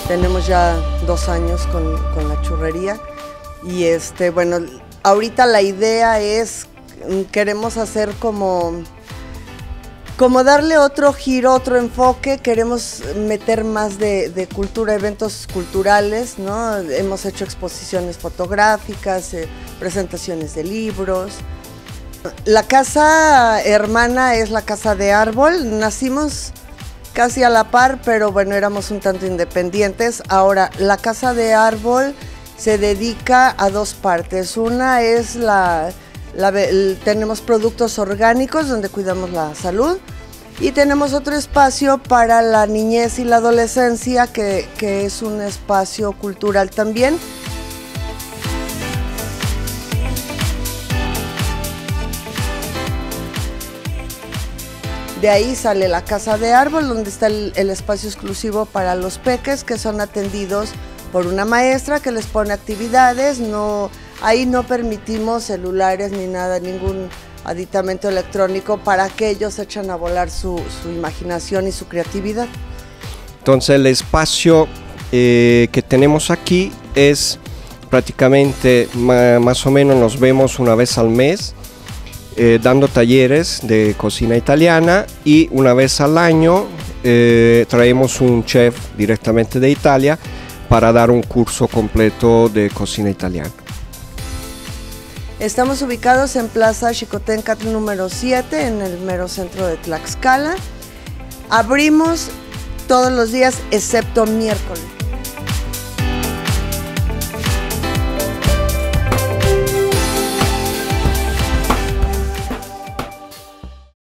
Tenemos ya 2 años con la churrería y bueno, ahorita la idea es, queremos hacer como darle otro giro, otro enfoque, queremos meter más de cultura, eventos culturales, ¿no? Hemos hecho exposiciones fotográficas, presentaciones de libros. La casa hermana es la Casa de Árbol, nacimos casi a la par, pero bueno, éramos un tanto independientes. Ahora, la Casa de Árbol se dedica a 2 partes. Una es tenemos productos orgánicos donde cuidamos la salud y tenemos otro espacio para la niñez y la adolescencia que es un espacio cultural también. De ahí sale la Casa de Árbol, donde está el espacio exclusivo para los peques, que son atendidos por una maestra que les pone actividades. Ahí no permitimos celulares ni nada, ningún aditamento electrónico, para que ellos echen a volar su imaginación y su creatividad. Entonces el espacio que tenemos aquí es prácticamente, más o menos nos vemos una vez al mes, dando talleres de cocina italiana, y una vez al año traemos un chef directamente de Italia para dar un curso completo de cocina italiana. Estamos ubicados en Plaza Xicoténcatl número 7, en el mero centro de Tlaxcala. Abrimos todos los días excepto miércoles.